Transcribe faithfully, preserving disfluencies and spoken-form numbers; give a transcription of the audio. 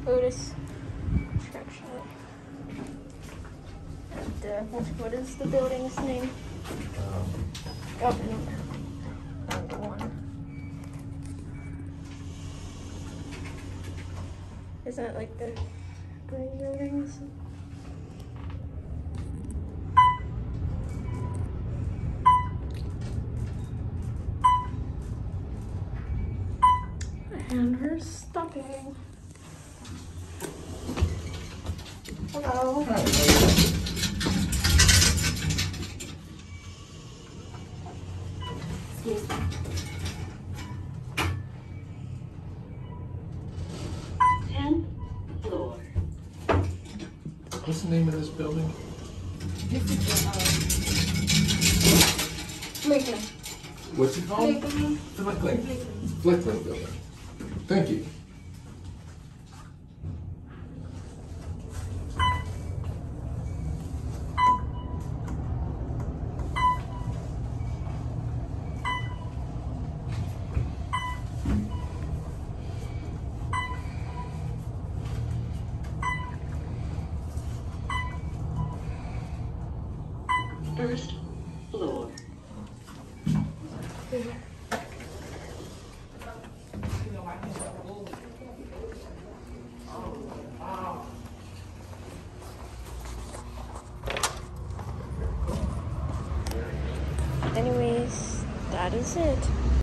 Otis Construction. And uh, what, what is the building's name? Um, Oh, no. Number one. Isn't it like the green buildings? And we're stopping. Hello. Hi. Excuse me. tenth floor. What's the name of this building? This is the, Lakeland. What's it called? Lakeland. Flickling. Flickling building. Thank you. first floor. Anyways, that is it.